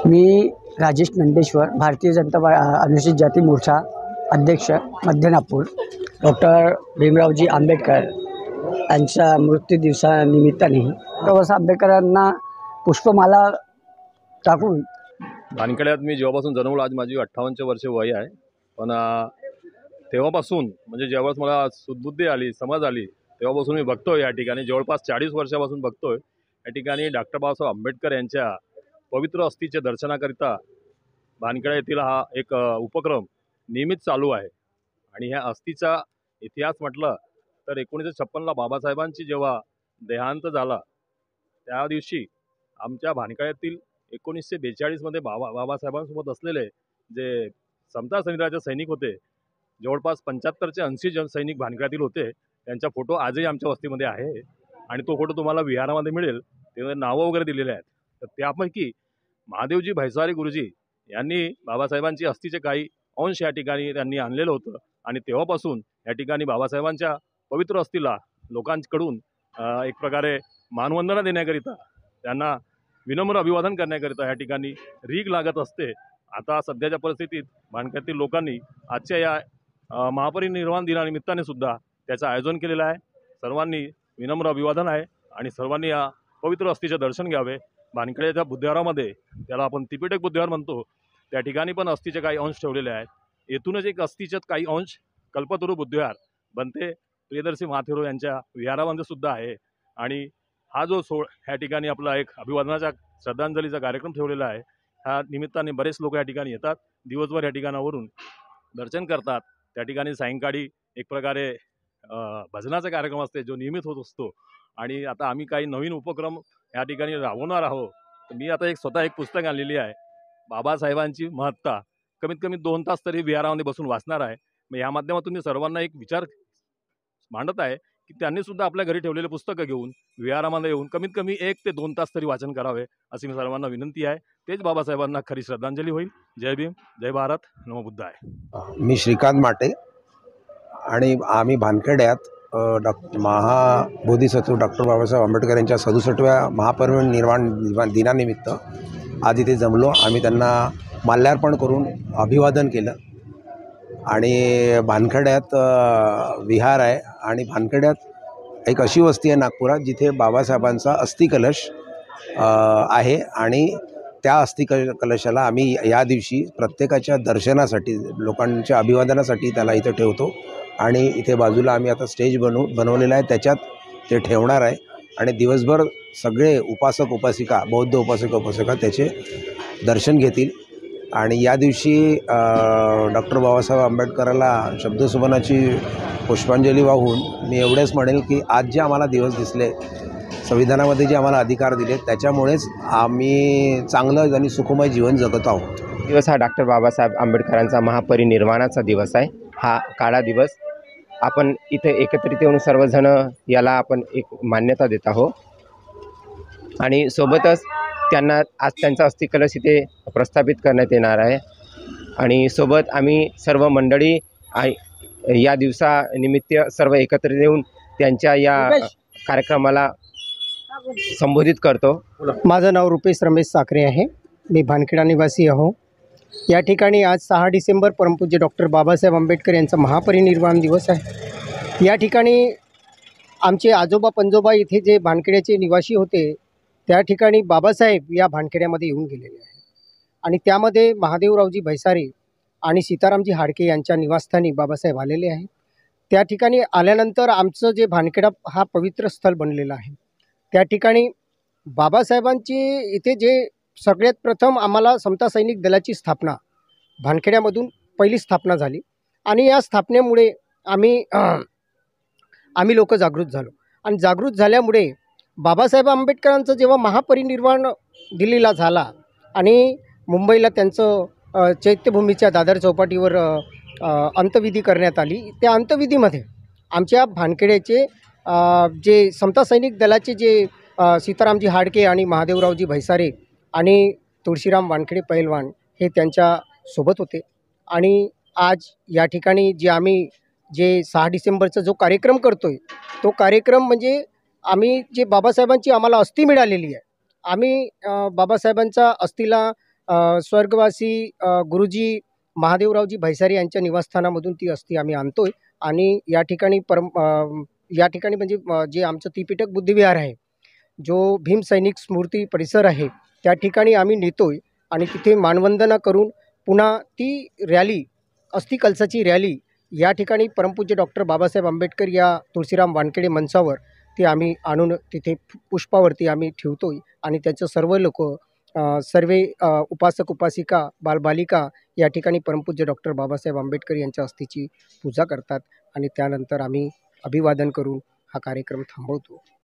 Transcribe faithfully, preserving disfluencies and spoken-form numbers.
मी राजेश नंदेश्वर, भारतीय जनता पा अनुसूचित जाती मोर्चा अध्यक्ष, मध्य नागपूर. डॉक्टर भीमरावजी आंबेडकर यांच्या मृत्यू दिवसानिमित्ताने डॉक्टर आंबेडकरांना पुष्पमाला टाकून भानकड्यात मी जेव्हापासून जन्मलो, आज माझी अठ्ठावन्न वर्ष वय आहे. पण तेव्हापासून म्हणजे जेव्हाच मला सुदबुद्धी आली, समज आली, तेव्हापासून मी बघतोय या ठिकाणी जवळपास चाळीस वर्षापासून बघतोय या ठिकाणी डॉक्टर बाबासाहेब आंबेडकर यांच्या पवित्र अस्थीचे दर्शनाकरिता भानकड्या येथील हा एक उपक्रम नियमित चालू आहे. आणि ह्या अस्थीचा इतिहास म्हटलं तर एकोणीसशे छप्पनला बाबासाहेबांची जेव्हा देहांत झाला त्या दिवशी आमच्या भानकड्यातील एकोणीसशे बेचाळीसमध्ये बाबा बाबासाहेबांसोबत असलेले जे समता सैनिकाचे सैनिक होते, जवळपास पंच्याहत्तरचे ऐंशी जन सैनिक भानकड्यातील होते. त्यांचा फोटो आजही आमच्या वस्तीमध्ये आहे आणि तो फोटो तुम्हाला विहारामध्ये मिळेल. ते नावं वगैरे दिलेले आहेत. तर त्यापैकी महादेवजी भैसारे गुरुजी यांनी बाबासाहेबांची अस्थीचे काही अंश या ठिकाणी त्यांनी आणलेलं होतं आणि तेव्हापासून या ठिकाणी बाबासाहेबांच्या पवित्र अस्थीला लोकांकडून एक प्रकारे मानवंदना देण्याकरिता, त्यांना विनम्र अभिवादन करण्याकरिता या ठिकाणी रीग लागत असते. आता सध्याच्या परिस्थितीत भानकड्यातील लोकांनी आजच्या या महापरिनिर्वाण दिनानिमित्ताने सुद्धा त्याचं आयोजन केलेलं आहे. सर्वांनी विनम्र अभिवादन आहे आणि सर्वांनी या पवित्र अस्थीचे दर्शन घ्यावे. भानकड्याच्या बुद्धविहारामध्ये, त्याला आपण त्रिपिटक बुद्धविहार म्हणतो, त्या ठिकाणी पण अस्थीचे काही अंश ठेवलेले आहेत. येथूनच एक अस्थीचे काही अंश कल्पतरू बुद्धविहार बनते प्रियदर्शी महाथेरो यांच्या विहारामध्ये सुद्धा आहे. आणि हा जो सोळ ह्या ठिकाणी आपला एक अभिवादनाचा श्रद्धांजलीचा कार्यक्रम ठेवलेला आहे. ह्या निमित्ताने बरेच लोक या ठिकाणी येतात, दिवसभर या ठिकाणावरून दर्शन करतात. त्या ठिकाणी सायंकाळी एक प्रकारे भजनाचा कार्यक्रम असते जो नियमित होत असतो. आणि आता आम्ही काही नवीन उपक्रम या ठिकाणी राबवणार आहोत. तर मी आता एक स्वतः एक पुस्तक आणलेली आहे, बाबासाहेबांची महत्ता. कमीत कमी दोन तास तरी विहारामध्ये बसून वाचणार आहे. मग या माध्यमातून मी सर्वांना एक विचार मांडत आहे की त्यांनी सुद्धा आपल्या घरी ठेवलेले पुस्तकं घेऊन विहारामध्ये येऊन कमीत कमी एक ते दोन तास तरी वाचन करावे अशी मी सर्वांना विनंती आहे. तेच बाबासाहेबांना खरी श्रद्धांजली होईल. जय भीम, जय भारत, नमो बुद्धाय. मी श्रीकांत माटे आणि आम्ही भानकड्यात डॉक्टर महाबोधिसत्व डॉक्टर बाबासाहेब आंबेडकर यांच्या सदुसष्टव्या महापरिनिर्वाण दिनानिमित्त आज इथे जमलो. आम्ही त्यांना माल्यार्पण करून अभिवादन केलं. आणि भानकड्यात विहार आहे आणि भानकड्यात एक अशी वस्ती आहे नागपुरात जिथे बाबासाहेबांचा अस्थिकलश आहे. आणि त्या अस्थिक कलशाला आम्ही या दिवशी प्रत्येकाच्या दर्शनासाठी, लोकांच्या अभिवादनासाठी त्याला इथे ठेवतो. आणि इथे बाजूला आम्ही आता स्टेज बनवू बनवलेला आहे, त्याच्यात ते ठेवणार आहे. आणि दिवसभर सगळे उपासक उपासिका, बौद्ध उपासक उपासिका त्याचे दर्शन घेतील. आणि या दिवशी डॉक्टर बाबासाहेब आंबेडकरांना शब्दसुमनाची पुष्पांजली वाहून मी एवढेच म्हणेल की आज जे आम्हाला दिवस दिसले, संविधानामध्ये जे आम्हाला अधिकार दिले, त्याच्यामुळेच आम्ही चांगलं आणि सुखमय जीवन जगत आहोत. दिवस हा डॉक्टर बाबासाहेब आंबेडकरांचा महापरिनिर्वाणाचा दिवस आहे. हा काळा दिवस आपण इथे एकत्रित येऊन सर्वजण याला आपण एक मान्यता देत आहोत. आणि सोबतच त्यांना आज त्यांचा अस्थिकलश इथे प्रस्थापित करण्यात येणार आहे. आणि सोबत आम्ही सर्व मंडळी या दिवसानिमित्त सर्व एकत्रित येऊन त्यांच्या या कार्यक्रमाला संबोधित करतो. माझं नाव रुपेश रमेश साखरे आहे. मी भानखेडा निवासी आहो. या ठिकाणी आज सहा डिसेंबर परमपूज्य डॉक्टर बाबासाहेब आंबेडकर यांचा महापरिनिर्वाण दिवस आहे. या ठिकाणी आमचे आजोबा पंजोबा इथे जे भानखेड्याचे निवासी होते, त्या ठिकाणी बाबासाहेब या भानखेड्यामध्ये येऊन गेलेले आहे. आणि त्यामध्ये महादेवरावजी भैसारे आणि सीतारामजी हाडके यांच्या निवासस्थानी बाबासाहेब आलेले आहेत. त्या ठिकाणी आल्यानंतर आमचं जे भानखेडा हा पवित्र स्थळ बनलेलं आहे. त्या ठिकाणी बाबासाहेबांची इथे जे सगळ्यात प्रथम आम्हाला समता सैनिक दलाची स्थापना भानखेड्यामधून पहिली स्थापना झाली. आणि या स्थापनेमुळे आम्ही आम्ही लोक जागृत झालो. आणि जागृत झाल्यामुळे बाबासाहेब आंबेडकरांचं जेव्हा महापरिनिर्वाण दिल्लीला झाला आणि मुंबईला त्यांचं चैत्यभूमीच्या दादर चौपाटीवर अंत्यविधी करण्यात आली, त्या अंत्यविधीमध्ये आमच्या भानखेड्याचे जे समता सैनिक दलाचे जे सीतारामजी हाडके आणि महादेवरावजी भैसारे आणि तुळशीराम वानखेडे पैलवान हे त्यांच्या सोबत होते. आणि आज या ठिकाणी जे आम्ही जे सहा डिसेंबरचा जो कार्यक्रम करतो आहे, तो कार्यक्रम म्हणजे आम्ही जे बाबासाहेबांची आम्हाला अस्थी मिळालेली आहे, आम्ही बाबासाहेबांच्या अस्थीला अ, स्वर्गवासी अ, गुरुजी महादेवरावजी भैसारी यांच्या निवासस्थानामधून ती अस्थी आम्ही आणतोय आणि या ठिकाणी परम अ, या ठिकाणी म्हणजे अ, जे आमचं त्रिपिटक बुद्धविहार आहे, जो भीम सैनिक स्मृती परिसर आहे, त्या ठिकाणी आम्ही नेतोय आणि तिथे मानवंदना करून पुन्हा ती रॅली, अस्थि कलशाची रॅली या ठिकाणी परमपूज्य डॉक्टर बाबासाहेब आंबेडकर या तुळशीराम वानखेडे मंचावर ती आम्ही आणून तिथे पुष्पावरती आम्ही ठेवतोय आणि त्याचं सर्व लोकं सर्व उपासक उपासिका बालबालिका या ठिकाणी परमपूज्य डॉक्टर बाबासाहेब आंबेडकर यांच्या अस्थीची पूजा करतात आणि त्यानंतर आम्ही अभिवादन करून हा कार्यक्रम थांबवतो.